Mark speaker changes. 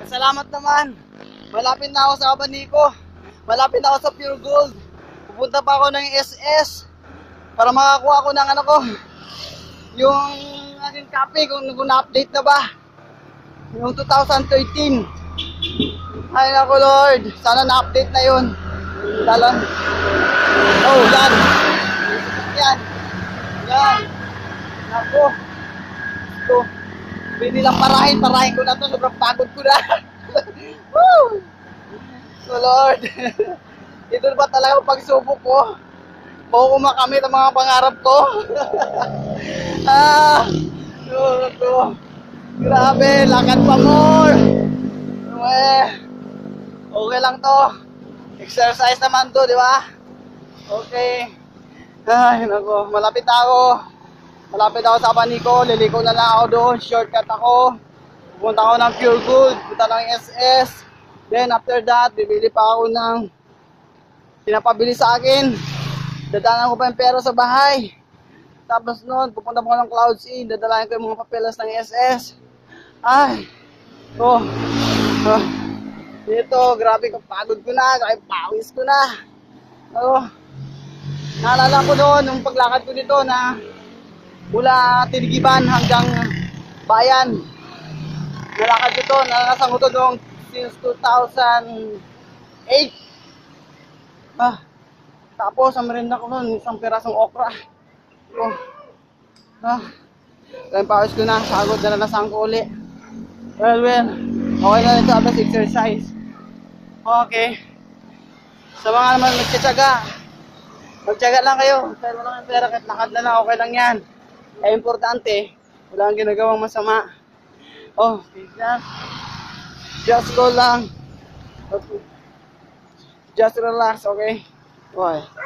Speaker 1: Salamat naman. Malapit na ako sa Abanico. Malapit na ako sa Pure Gold. Pupunta pa ako ng SS para makakuha ako ng ano ko, yung aking copy kung na-update na ba. Yung 2013. Ay nako Lord, sana na-update na yun. Dalan. Oh, yan. Yan. Yan. Nako. Ito. Pwede lang parahin ko na to. Sobrang pagod ko na. Woo! So Lord, ito ba talaga pagsubok ko? Bago ko makamit ang mga pangarap ko. Ito. Grabe, lakad pa more. Okay lang to. Exercise naman to, di ba? Okay. Ay, nako, malapit ako. Malapit ako sa Abanico, liliko na lang ako doon, shortcut ako. Pupunta ako ng Pure Gold, punta ng SS. Then after that, bibili pa ako ng pinapabili sa akin. Dadaanan ko pa yung pera sa bahay. Tapos noon, pupunta pa ako ng Clouds Inn, dadalayan ko yung mga papelas ng SS. Ay, dito, grabe kapagod ko na, grabe pawis ko na. Naalala ko doon, nung paglakad ko dito na mula Tinigiban hanggang Bayan. Nalakad dito, nalalasang ko to noong since 2008. Tapos, ang merinda ko noon, isang pirasong okra. Kaya pawis ko na, sagod na nalasang ko uli. Well, okay na ito, abas exercise. Okay. Sa mga naman magtyaga lang kayo. Pero lang ang pera, kahit lakad na lang, okay lang yan. Kaya importante, wala kang ginagawang masama. Just go lang. Just relax, okay? Okay.